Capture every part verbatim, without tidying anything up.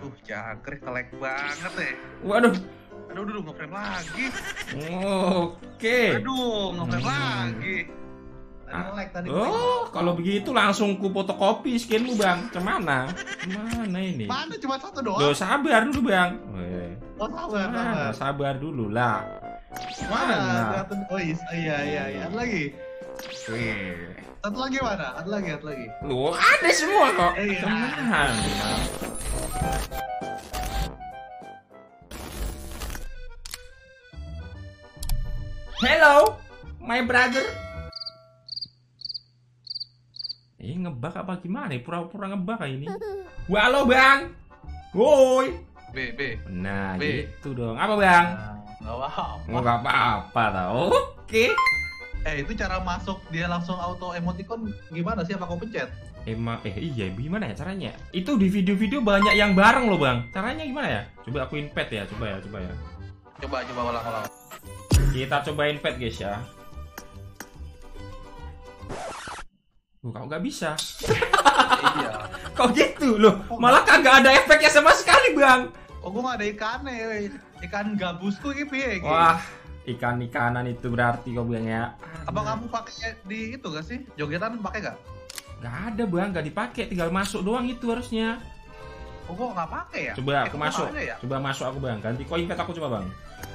Tuh, jangkrik kelek banget ya. Waduh. Aduh, aduh, nge-frame lagi. Oke. Aduh, nge-frame Hmm. lagi. Tadi nge-lag, tadi nge-lag. Oh, kalau begitu langsung ku fotokopi skinmu, Bang. Cemana? Mana ini? Mana cuma satu doang? Loh, sabar dulu, Bang. Weh. Oh, sabar, Mana? sabar. Sabar dulu lah. Mana? Mana? Kelihatan- Oh iya, iya, iya, iya. Ada lagi. Weh. Satu lagi mana? Ada lagi, ada lagi. Loh, ada semua kok. Iya. Cemana? Hello, my brother. Eh, ngebak apa gimana? Pura-pura ngebak kayak ini. Wah, halo, Bang. Woi. B, B. Nah, B. gitu dong. Apa, Bang? Nggak apa-apa. Nggak apa-apa tau. Oke. Eh, itu cara masuk dia langsung auto emoticon gimana sih? Apa kau pencet? Emang, eh iya gimana ya caranya? Itu di video-video banyak yang bareng loh, Bang. Caranya gimana ya? Coba aku invite ya, coba ya, coba ya. Coba, coba ulang-ulang. Kita coba invite guys ya. Loh, kok nggak bisa? Iya. Kok gitu loh? Malah kagak ada efeknya sama sekali, Bang. Oh, gua nggak ada ikannya, weh. Ikan gabusku gitu ya. Wah, ikan-ikanan itu berarti kok, Bang ya. Apa kamu pakai di itu gak sih? Jogetan pakai gak? Gak ada, Bang, gak dipakai, tinggal masuk doang itu harusnya. Oh, kok nggak pakai ya? Coba Eh, aku kok masuk. nggak ada ya? Coba masuk aku, Bang. Ganti kok invite aku coba, Bang.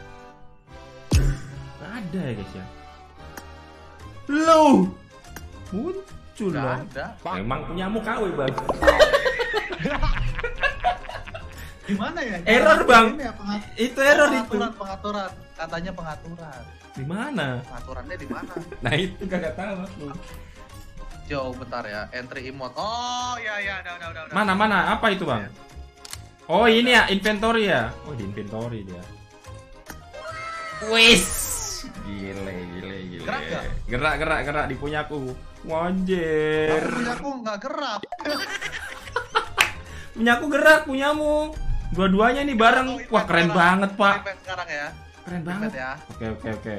Gak ada ya, guys ya. Loh. Muncul Nggak dong. ada. Emang punyamu K W, Bang. Gimana ya? Error, Bang. Ini ya, pengat- Itu error itu. pengaturan, pengaturan. Katanya pengaturan. Di mana? Pengaturannya di mana? Nah, itu kagak tahu aku. Jauh bentar ya. Entry emote. Oh, ya ya, udah udah udah. Mana mana? Apa itu, Bang? Oh, ini ya, inventory ya. Oh, di inventory dia. Wis. Gile, gile, gile. Gerak nggak? Gerak, gerak, gerak di punyaku. Wanjir. Aku punya aku nggak gerak. Punyaku gerak, punyamu. Dua-duanya nih bareng. Oh, invite Wah, keren sekarang. banget, Pak. Invite sekarang ya. Keren banget. Invite ya. Oke, oke, oke.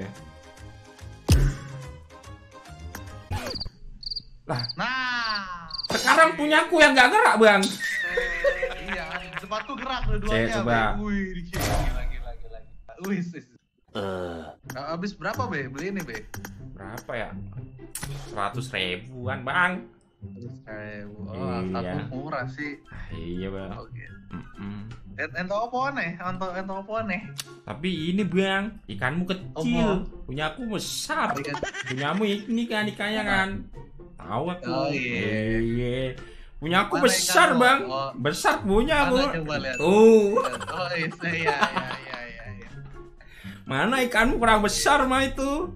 Lah, Nah. sekarang punyaku yang nggak gerak, Bang. Eh, iya, sepatu gerak dua-duanya. Saya coba. Be. Wih, gila gila gila. Wih, wis. Nah, habis berapa, Be? Beli ini, Be? Berapa ya? Seratus ribuan, Bang. Eh, oh, Iya. aku murah sih. Ah, iya, Bang. Oke. Mm-mm. En- Ento apa nih? Ento ento apa nih? Tapi ini, Bang, ikanmu kecil, Apa? punyaku besar. Ikan- Punyamu ini kan ikannya kan. Tahu aku. Oh, iya. Iya. Punyaku Mana besar, ikanmu? Bang. Oh. Besar punyamu. Mana coba lihat? Oh, Oh, iya, iya, iya, iya, iya, iya. mana ikanmu kurang besar mah itu?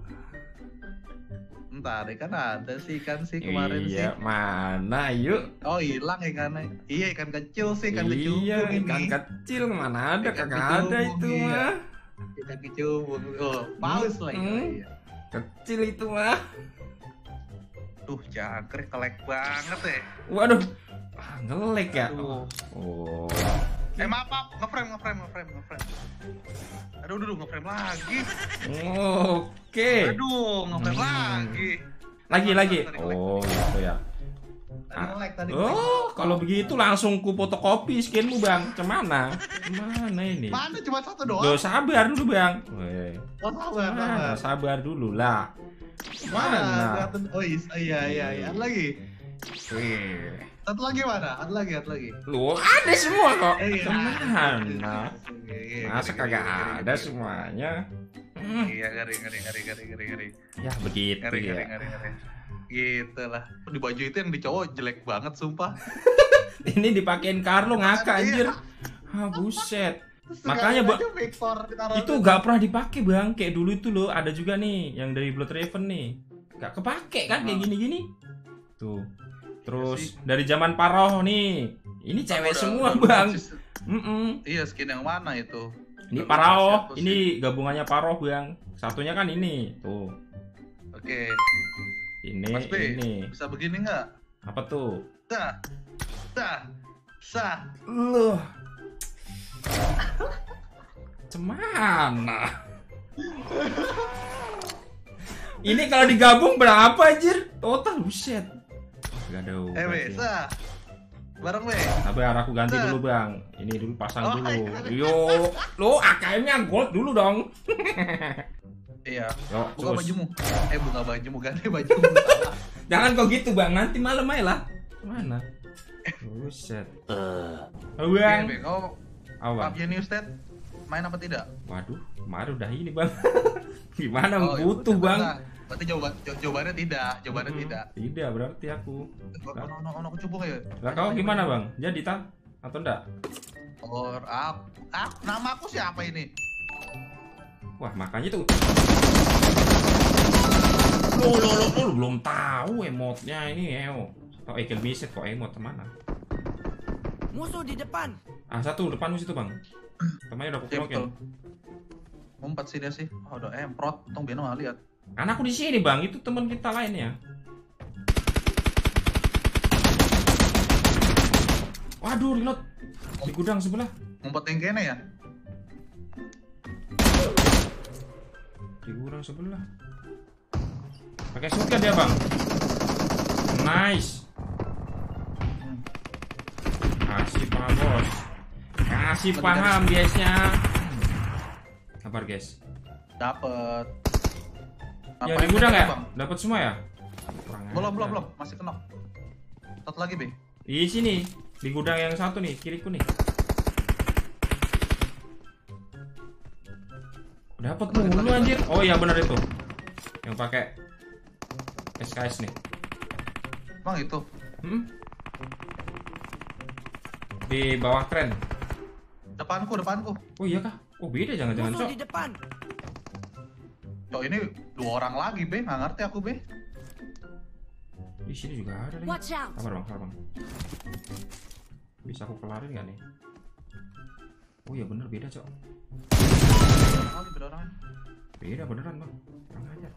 Ntar ikan ada sih ikan sih kemarin sih. Iya, mana yuk? Oh, hilang ikannya. Iya, ikan kecil sih, ikan kecil. Iya, ikan kecil mana ada, Ikan kagak ada kecubung, itu iya. mah. Ikan kecubung. Oh, paus lagi. Hmm. Iya. Kecil itu mah. Tuh, jangkrik kelek banget ya. Waduh, ah, ngelek ya. Aduh. Oh, Eh, maaf, maaf. Nge-frame, nge-frame, nge-frame, nge-frame. Aduh, aduh, aduh, nge-frame lagi. oke. Aduh, nge-frame Hmm. lagi. Lagi lagi. Tadi Oh, gitu ya. Tadi nge-lag, tadi nge-lag. Oh, kalau begitu langsung ku fotokopi skinmu, Bang. Cemana? Mana ini? Mana cuma satu doang? Loh, sabar dulu, Bang. Weh. Oh, sabar, sabar. Mana? Sabar dulu lah. Mana? Mana? Kelihatan- Oh, is- iya, iya, iya. Ada lagi. Wih. Satu lagi mana? Ada lagi, ada lagi. Loh, ada semua kok. Iya. Cemana? Iya, iya, Masa ngeri, kagak ngeri, ngeri, ada ngeri. semuanya? Hmm, Iya, ngeri, ngeri, ngeri, ngeri, ngeri, ngeri. ya begitu Ngeri, ngeri, ya. ngeri, ngeri. Gitu lah. Di baju itu yang di cowok jelek banget, sumpah. Ini dipakein Carlo ngakak Iya. anjir. Ah, buset. Terus Makanya, sengaja Ba- aja Victor ditaruh- Itu gak pernah dipakai, Bang. Kayak dulu itu loh, ada juga nih yang dari Blood Raven nih. Gak kepake kan kayak gini-gini. Tuh. Terus dari zaman Paroh nih. Ini cewek Udah- semua, udah Bang. persis. Mm-mm. Iya, skin yang mana itu? Ini Udah Paroh, siapa sih? ini gabungannya Paroh, Bang. Satunya kan ini. Tuh. Oke. Ini Mas B, ini. bisa begini nggak? Apa tuh? Sah. Sah. Sah. Loh. Cemana? Ini kalau digabung berapa anjir? Total buset. Gak ada. Eh, be, sah. Bareng be. Sabar, aku ganti dulu bang. Ini dulu pasang Oh, dulu. iya. Yo, lo A K M-nya gold dulu dong. Iya. Yo, Buka cus. bajumu. Eh buka bajumu, ganti bajumu. Jangan kok gitu bang, nanti malam aja lah. Mana? Buset. Halo bang. Be, kau Oh, bang. P U B G New State main apa tidak? Waduh, kemarin udah ini bang. Gimana Oh, ya butuh udah, bang? bentar. Berarti jawaban jaw- jawabannya tidak, jawabannya Hmm, tidak. Tidak berarti aku. Ono ono ono kecubung ya. Lah kau gimana bang? Jadi tak atau enggak? Or aku, aku nama aku siapa ini? Wah makanya tuh. Lo lo lo lo belum tahu emotnya ini eo. Kok Ekel Biset kok emot mana? Musuh di depan. Ah satu depanmu situ bang. Temannya udah Ya, pukul betul. Empat sih dia sih. Oh, udah emprot, tong Beno nggak lihat. Kan aku di sini bang, itu teman kita lainnya. Waduh, reload di gudang sebelah. Ngumpet yang kene ya? Di gudang sebelah. Pakai shotgun dia bang. Nice. Kasih paham bos. Kasih paham guysnya. Kabar guys. Dapet. Ya Ngapain di gudang kita, ya? Bang? Dapat semua ya? Kurang Belum, ajar. belum, belum. Masih kena. Satu lagi, Be. Di sini, di gudang yang satu nih, kiriku nih. Dapat mulu anjir. Oh iya benar itu. Yang pakai S K S nih. Bang itu. Hmm? Di bawah kren. Depanku, depanku. Oh iya kah? Oh beda jangan-jangan Musuh cok. di depan. Cok, ini dua orang lagi, Be. Nggak ngerti aku, Be. Di sini juga ada lagi. Watch out. Sabar bang, sabar bang. Bisa aku kelarin gak nih? Oh iya bener beda cok. Oh, ini beda orangnya. Beda beneran bang. Kurang ajar.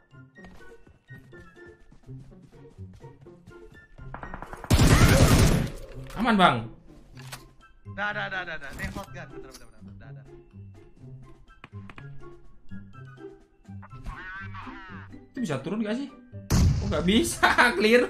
Aman bang. Dah, dah, dah, dah, dah. Ini shotgun. Bener, bener, bener. Dah, dah. Itu bisa turun gak sih? Oh nggak bisa, clear.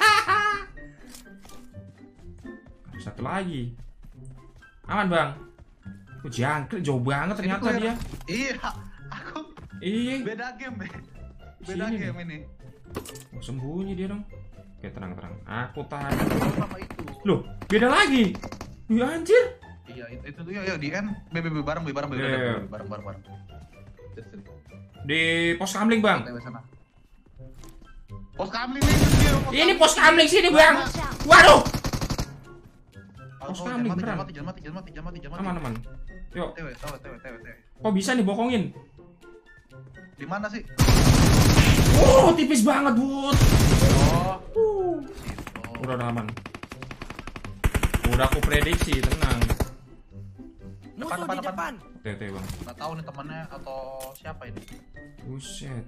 Satu lagi. Aman bang. Oh jangkrik jauh banget ternyata Ini dia. clear. Iya, aku Iya. beda game, Be. Beda Sini game ini. Oh, sembunyi dia dong. Oke tenang tenang. Aku tahan. Sama itu. Loh beda lagi. Ya anjir. Iya, itu itu tuh. Yuk, yuk, di N. B, B, B, bareng, B, bareng, B, Iya, bareng, iya. B, bareng, bareng, bareng. Sini, sini. Di pos kamling bang. T W sana. Pos kamling nih, kecil, pos Ini kamling. pos kamling sini bang. Watch out. Waduh. Oh, Pos oh, kamling, jangan mati, beneran. jangan mati, jangan mati, jangan mati, jangan mati, jangan mati. Aman aman. Yuk. T W, T W, T W, T W, T W. Kok bisa nih bokongin? Di mana sih? Oh tipis banget bud. Oh, Uh. situ. Udah udah aman. Udah aku prediksi tenang. Musuh depan, di depan. depan. Oke oke bang. Nggak tahu nih temannya atau siapa ini. Buset.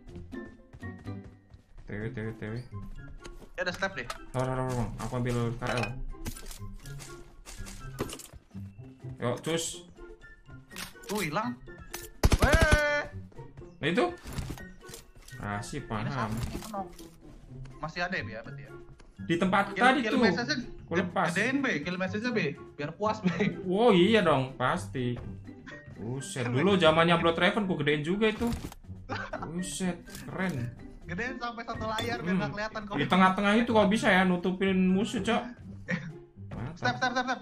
T W T W T W. Ya ada step deh. Taruh taruh taruh, bang. Aku ambil K L. Yuk cus. Tuh hilang. Weh. Nah itu. Kasih Ini paham. sama, ini penuh. Masih ada ya, Be, ya, berarti ya. Di tempat Kill, tadi kill tuh. message-nya Aku lepas. gedein, Be. Kill message-nya, Be. Biar puas, Be. Wow iya dong pasti. Buset. Dulu zamannya Blood Raven ku gedein juga itu. Buset keren. Gedein sampai satu layar biar Hmm. nggak kelihatan kok. Di tengah-tengah itu kalau bisa ya nutupin musuh cok. Step, Mantap. step, step, step.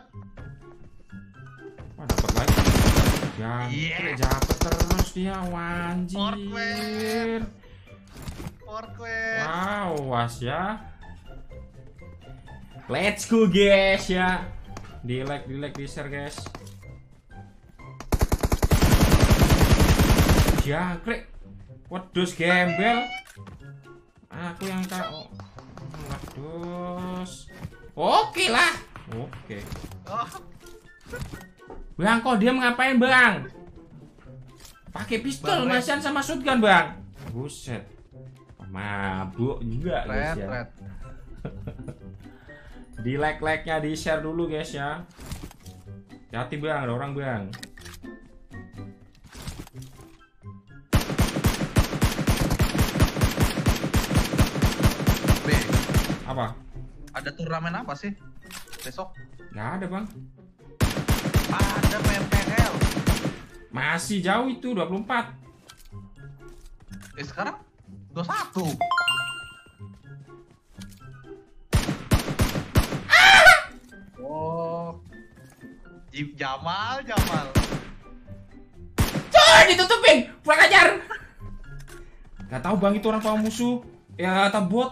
Wah dapat lagi. Ya, Yeah. dapat terus dia Fourth wanjir. wave. For quest. Wow, was ya. Let's go guys ya. Di like, di like, di share guys. Jangkrik. Wedus gembel. Aku yang kak. Oh. Wedus. Oke lah. Oke. Oh, Bang, kok dia ngapain bang? Pakai pistol, Bang, Red. masian sama shotgun bang. Buset. Mabuk juga guys red, ya. red. Di like-like-nya di share dulu guys ya. Hati bang, ada orang bang. B. Apa? Ada turnamen apa sih? Besok Nggak ada bang. ada P M P L. Masih jauh itu dua puluh empat. Eh sekarang dua puluh satu. Oh, Jip Jamal, Jamal. Coy, ditutupin, kurang ajar. Gak tahu bang itu orang paha musuh, ya atau bot.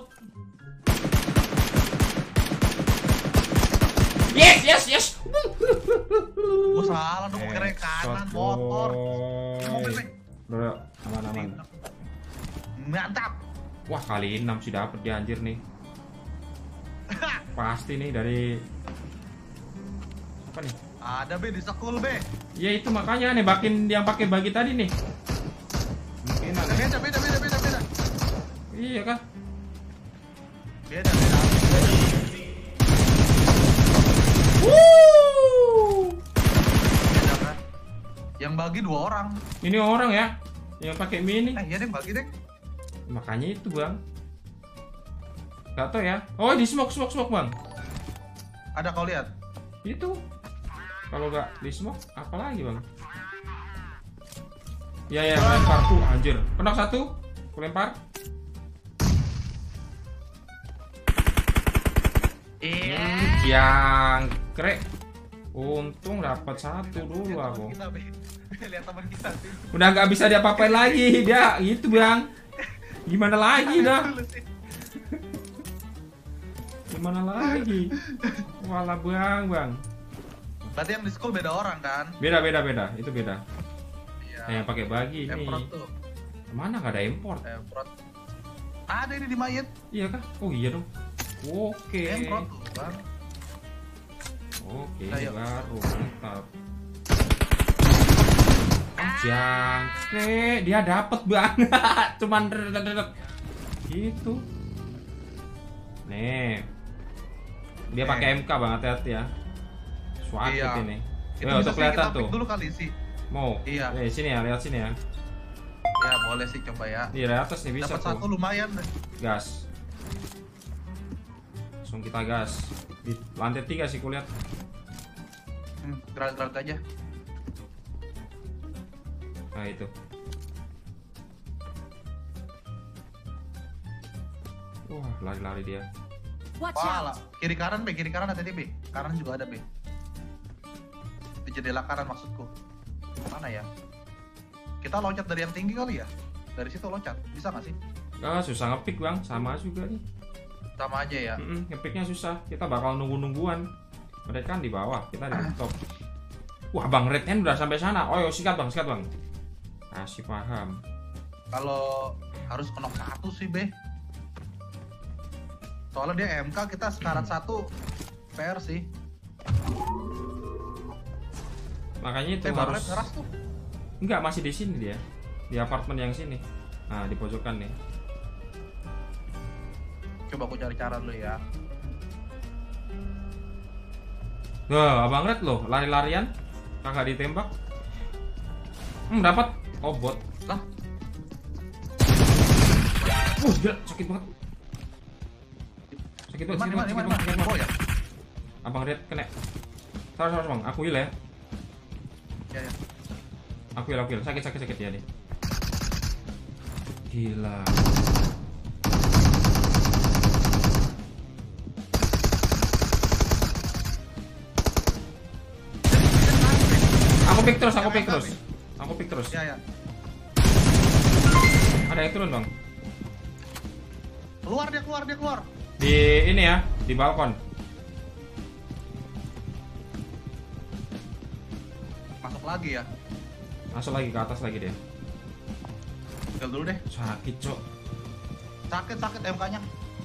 Yes, yes, yes. Gue salah dong, kira kanan motor. Motor. Udah, aman-aman. Mantap. Wah kali enam sih dapet dia anjir nih. Pasti nih dari apa nih? Ada be di sekul be. Ya itu makanya nembakin yang pakai bagi tadi nih. Mungkin ada. Beda beda beda beda beda. Iya kan? Beda beda. Wuh. Beda kan? Yang bagi dua orang. Ini orang ya, yang pakai mini. Eh iya deh bagi deh. Makanya itu bang. Gak tau ya. Oh di smoke smoke smoke bang. Ada kau lihat? Itu. Kalau gak di smoke, apa lagi bang? Ya ya lempar tuh anjir. Kena satu, aku lempar. Iya. Hmm, yang krek. Untung dapat satu dulu aku. Kita, be. Lihat teman kita sih. Udah nggak bisa diapa-apain lagi dia, gitu bang. Gimana lagi dah? Gimana lagi? Walah bang bang. Berarti yang di school beda orang kan? Beda beda beda, itu beda. Iya. Nah, yang pakai bagi ini. Emprot tuh. Mana nggak ada import? Emprot. Ada ini di mayat. Iya kah? Oh iya dong. Oke. Emprot tuh bang. Oke, Ayo. baru mantap. Oh, jangkrik, dia dapat banget. Cuman gitu. Nih. Dia Nih. pakai M K bang, hati-hati ya. Swagit Iya. ini. Itu Ya, bisa untuk sih kelihatan kita pick tuh. dulu kali sih. Mau. Iya. Eh, sini ya, lihat sini ya. Ya boleh sih coba ya. Di atas nih bisa Dapat tuh. satu lumayan deh. Gas. Langsung kita gas. Di lantai tiga sih kulihat. Hmm, gerak-gerak aja. Nah itu. Wah, lari-lari dia. Watch Wah, out. kiri kanan be, kiri kanan ada be. Kanan juga ada be. Di jendela kanan maksudku. Mana ya? Kita loncat dari yang tinggi kali ya? Dari situ loncat, bisa nggak sih? Ah, susah ngepick bang, sama juga nih. Sama aja ya. Mm-mm, ngepicknya susah. Kita bakal nunggu-nungguan. Mereka kan di bawah, kita di top. Wah bang, red hand udah sampai sana. Oh, yo, sikat bang, sikat bang. Kasih paham. Kalau harus knock satu sih be. Soalnya dia M K, kita sekarat satu P R sih. Makanya itu Eh, harus. harus ngeras tuh. Enggak, masih di sini dia. Di apartemen yang sini. Nah, di pojokan nih. Coba aku cari cara dulu ya. Wah, abang red loh, lari-larian. Kagak ditembak. Hmm, dapat. Oh, bot. Lah, Uh, gila, sakit banget. Sakit banget, gimana sakit gimana banget, sakit gimana? banget, sakit Oh banget. ya. Abang red kena. Sabar, sabar bang, aku heal ya. Ya ya. Aku heal, aku heal. Sakit, sakit, sakit ya nih. Gila. Aku pick terus, aku pick terus. Aku pick terus. Ya ya. Ada yang turun bang. Keluar dia keluar dia keluar. Di ini ya, di balkon. Masuk lagi ya. Masuk lagi ke atas lagi dia. Tinggal dulu deh. Sakit cok. Sakit sakit M K-nya.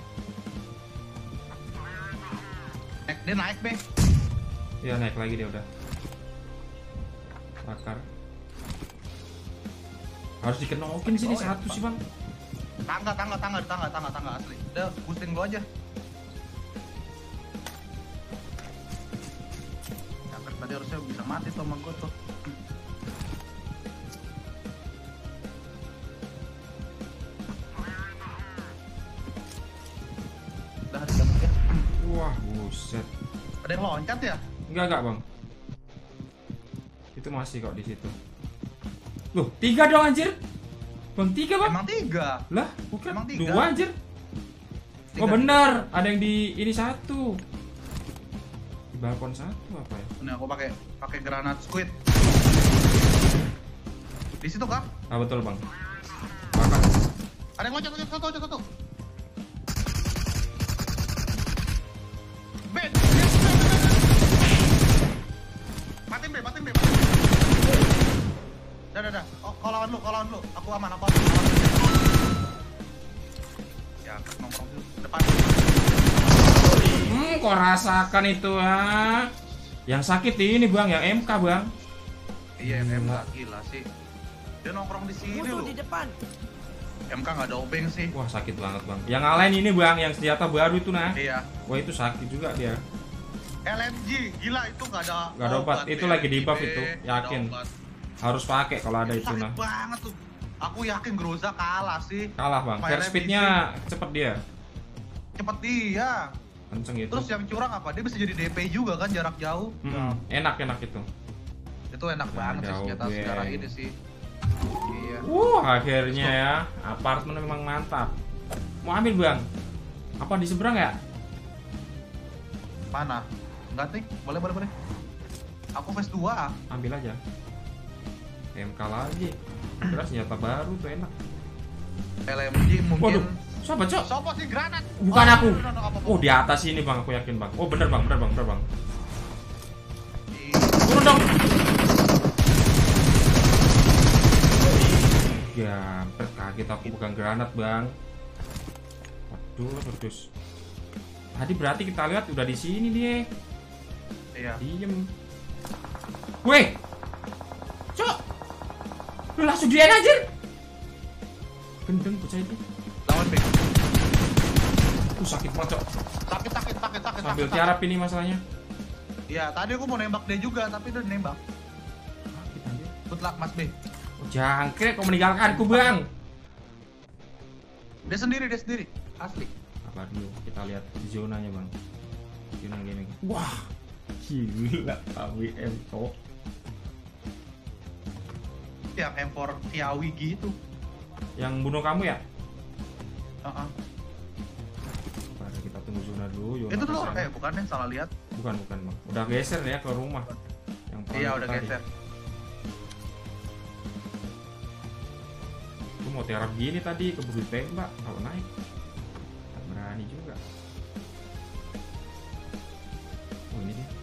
Naik dia naik be. Iya naik lagi dia udah. Bakar. Harus dikenokin sini Oh, ya, satu Pak. sih bang. Tangga tangga tangga tangga tangga tangga asli. Udah boosting gua aja. Ya, kan tadi harusnya bisa mati tuh sama gua tuh. Udah ada ya. Wah buset. Ada Ada yang loncat ya? Enggak enggak bang. Itu masih kok di situ. Loh, tiga dong anjir. Bang, tiga bang. Emang tiga. Lah, bukan Emang tiga. dua anjir. Tiga, Oh benar, ada yang di ini satu. Di balkon satu apa ya? Ini aku pakai pakai granat squid. Di situ kah? Ah betul bang. Makan. Ada yang loncat, loncat satu, loncat satu. Ben, matiin be, matiin be, matiin be. Dah, dah, dah. Oh, kau lawan lu, kau lawan lu. Aku aman, aku aman. Ya, nongkrong dulu depan. Hmm, kok rasakan itu ah? Yang sakit ini bang, yang M K bang. Iya, M K gila sih. Dia nongkrong di sini Musuh loh. di depan. M K nggak ada obeng sih. Wah sakit banget bang. Yang ngalahin ini bang, yang senjata baru itu nah. Iya. Wah itu sakit juga dia. L M G, gila itu nggak ada. Nggak ada obat. Itu lagi di buff itu, Nggak ada yakin. obat. Harus pakai kalau ada itu Sakit nah. banget tuh. Aku yakin Groza kalah sih. Kalah bang. Fire Fire speednya cepet dia. Cepet dia. Kenceng itu. Terus yang curang apa? Dia bisa jadi D P juga kan jarak jauh. Mm-mm. Enak enak itu. Itu enak Nah, banget sih jauh, senjata geng. sejarah ini sih. Iya. Wah akhirnya ya. Apartemen memang mantap. Mau ambil bang? Apa di seberang ya? Mana? Enggak nih. Boleh boleh boleh. Aku phase dua. Ambil aja. M K lagi. Terus senjata baru tuh enak. L M G mungkin. Waduh. Siapa cok? Sopo sih granat? Bukan Oh, aku. no, no, no, apa-apa. Oh di atas ini bang, aku yakin bang. Oh bener bang, bener bang, bener bang. Iya. Turun dong. Ya, kaget aku bukan granat bang. Waduh, terus. Tadi berarti kita lihat udah di sini dia. Iya. Diem. Weh, cok. Lu langsung dia anjir. Gendeng bocah itu. Lawan B. Uh sakit banget cok. Sakit sakit sakit sakit. Sambil sakit, tiarap ini masalahnya. Iya, tadi aku mau nembak dia juga, tapi dia nembak. Sakit anjir. Good luck Mas B. Oh, jangkrik kok meninggalkanku bang. Dia sendiri, dia sendiri. Asli. Apa dulu kita lihat zonanya bang. Zona gini. Wah, gila A W M cok. Yang M empat Kiawi gitu. Yang bunuh kamu ya? Heeh. Mari kita tunggu zona dulu. Zona Itu dulu, kesana. eh bukan yang salah lihat. Bukan bukan bang. Udah geser ya ke rumah. Yang perang Iya, itu udah tadi. geser. Aku mau tiarap gini tadi keburu tembak kalau naik. Tak berani juga. Oh ini dia.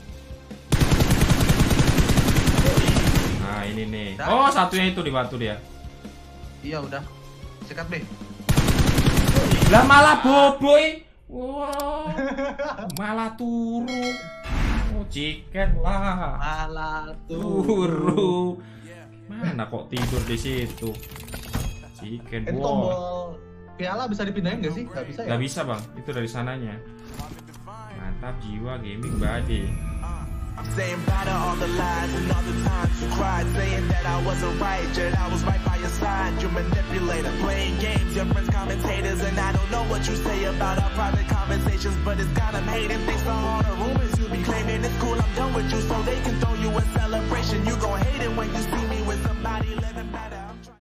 Nah ini nih. Dah. Oh satunya itu di batu dia. Iya udah. Sikat B. Lah malah boboy. Wow. Malah turu. Oh chicken lah. Malah Turu. Mana kok tidur di situ? Chicken. Itu Wow. tombol piala bisa dipindahin nggak sih? Nggak bisa ya? Gak bisa bang, itu dari sananya. Mantap jiwa gaming body. I'm saying bye to all the lies and all the times you cried, saying that I wasn't right, yet I was right by your side. You manipulator, playing games, your friends commentators, and I don't know what you say about our private conversations, but it's got them hating. Thanks to all the rumors you be claiming. It's cool, I'm done with you, so they can throw you a celebration. You gon' hate it when you see